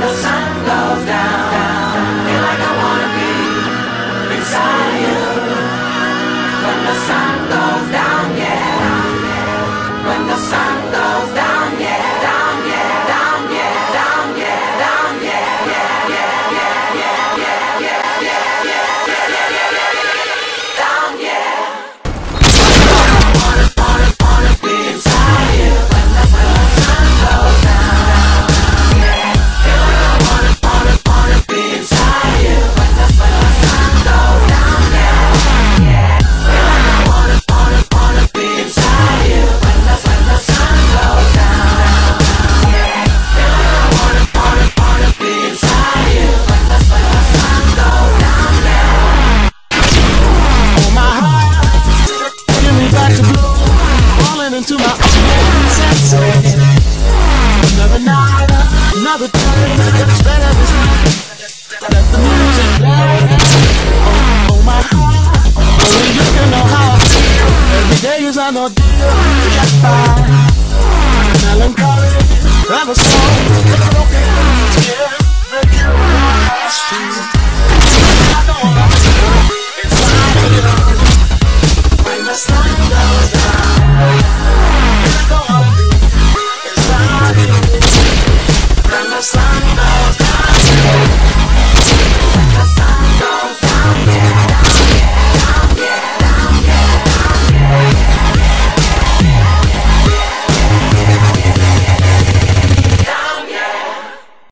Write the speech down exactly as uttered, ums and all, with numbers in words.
the sun goes down, feel like I wanna be beside you. When the sun goes down, yeah. When the sun goes down, yeah. Down, yeah, down, yeah, down, yeah, down, yeah, yeah, yeah, yeah, yeah, yeah, yeah, yeah, yeah, yeah, yeah, yeah, down, yeah. I wanna, wanna, wanna be inside you. When the, when the sun goes down, yeah. Feel like I wanna, wanna, wanna be inside you. When the, when the sun goes down, yeah, yeah. Feel like I wanna, wanna, wanna be inside you. When the, when the sun goes down, yeah. Feel like I wanna, wanna, wanna be inside you. When the, when the sun goes down, yeah. Oh my heart, give me back to blue, falling into my own senses. Another night, another day, it's better this night. Let the music play. Oh, oh my heart, only you can know how I feel. Every day is an ordeal to get by. Melancholy, ever so broken, yeah, make you want to. I know I'm inside of you.